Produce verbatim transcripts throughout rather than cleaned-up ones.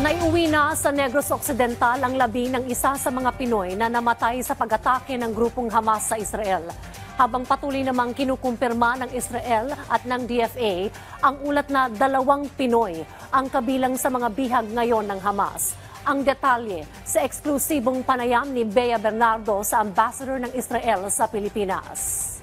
Naiuwi na sa Negros Occidental ang labi ng isa sa mga Pinoy na namatay sa pag-atake ng grupong Hamas sa Israel. Habang patuloy namang kinukumpirma ng Israel at ng D F A ang ulat na dalawang Pinoy ang kabilang sa mga bihag ngayon ng Hamas. Ang detalye sa eksklusibong panayam ni Bea Bernardo sa ambassador ng Israel sa Pilipinas.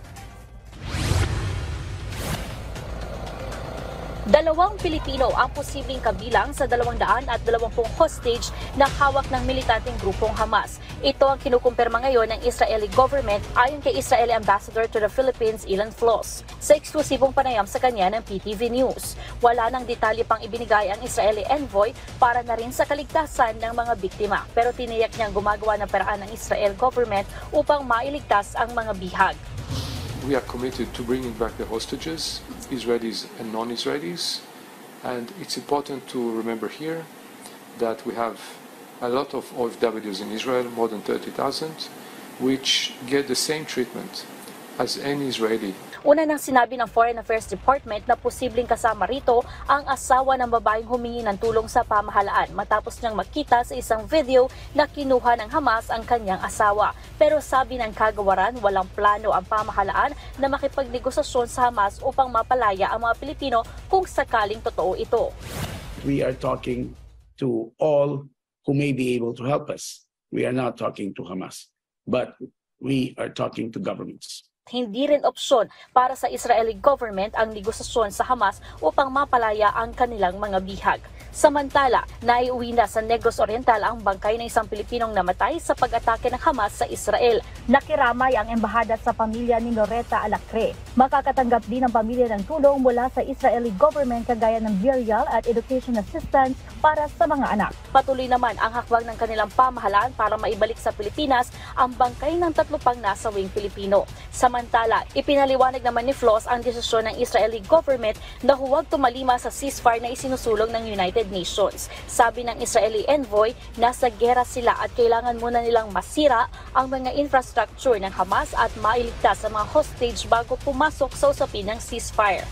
Dalawang Pilipino ang posibleng kabilang sa dalawang daan at dalawampung hostage na hawak ng militanteng grupong Hamas. Ito ang kinukumpirma ngayon ng Israeli government ayon kay Israeli Ambassador to the Philippines, Ilan Floss, sa eksklusibong panayam sa kanya ng P T V News. Wala nang detalye pang ibinigay ang Israeli envoy para na rin sa kaligtasan ng mga biktima. Pero tiniyak niyang gumagawa ng paraan ng Israel government upang mailigtas ang mga bihag. We are committed to bringing back the hostages, Israelis and non-Israelis, and it's important to remember here that we have a lot of O F Ws in Israel, more than thirty thousand, which get the same treatment as any Israeli. Una nang sinabi ng Foreign Affairs Department na posibleng kasama rito ang asawa ng babaeng humingi ng tulong sa pamahalaan matapos niyang makita sa isang video na kinuha ng Hamas ang kanyang asawa. Pero sabi ng kagawaran, walang plano ang pamahalaan na makipagnegosasyon sa Hamas upang mapalaya ang mga Pilipino kung sakaling totoo ito. We are talking to all who may be able to help us. We are not talking to Hamas, but we are talking to governments. Hindi rin opsyon para sa Israeli government ang negosasyon sa Hamas upang mapalaya ang kanilang mga bihag. Samantala, naiuwi na sa Negros Oriental ang bangkay ng isang Pilipinong namatay sa pag-atake ng Hamas sa Israel. Nakiramay ang embahada sa pamilya ni Loretta Alacre. Makakatanggap din ang pamilya ng tulong mula sa Israeli government kagaya ng burial at education assistance para sa mga anak. Patuloy naman ang hakbang ng kanilang pamahalaan para maibalik sa Pilipinas ang bangkay ng tatlo pang nasawing Pilipino. Samantala, ipinaliwanag naman ni Floss ang desisyon ng Israeli government na huwag tumalima sa ceasefire na isinusulong ng United Nations. Sabi ng Israeli envoy, nasa gera sila at kailangan muna nilang masira ang mga infrastructure ng Hamas at mailigtas ang mga hostage bago pumasok sa usapin ng ceasefire.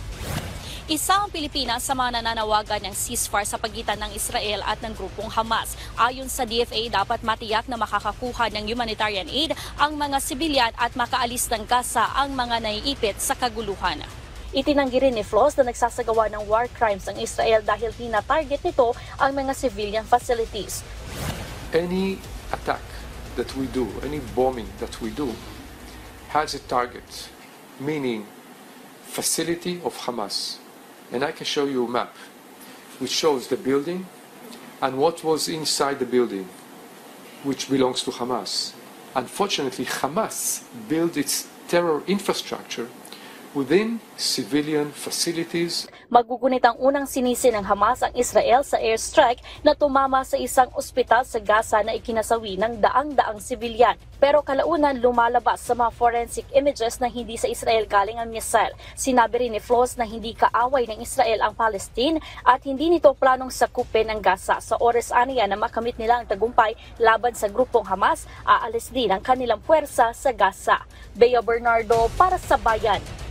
Isa ang Pilipinas sa mga nananawagan ng ceasefire sa pagitan ng Israel at ng grupong Hamas. Ayon sa D F A, dapat matiyak na makakakuha ng humanitarian aid ang mga sibilyan at makaalis ng Gaza ang mga naiipit sa kaguluhan. Itinanggi rin ni Floss na nagsasagawa ng war crimes ang Israel dahil tina-target nito ang mga civilian facilities. Any attack that we do, any bombing that we do, has a target, meaning facility of Hamas. And I can show you a map which shows the building and what was inside the building, which belongs to Hamas. Unfortunately, Hamas built its terror infrastructure within civilian facilities. Magugunit ang unang sinisi ng Hamas ang Israel sa airstrike na tumama sa isang ospital sa Gaza na ikinasawi ng daang-daang sibilyan. Pero kalaunan lumalabas sa mga forensic images na hindi sa Israel galing ang missile. Sinabi rin ni Floss na hindi kaaway ng Israel ang Palestine at hindi nito planong sakupin ang Gaza. Sa oras aniya na makamit nila ang tagumpay laban sa grupong Hamas, aalis din ang kanilang puwersa sa Gaza. Bea Bernardo para sa Bayan.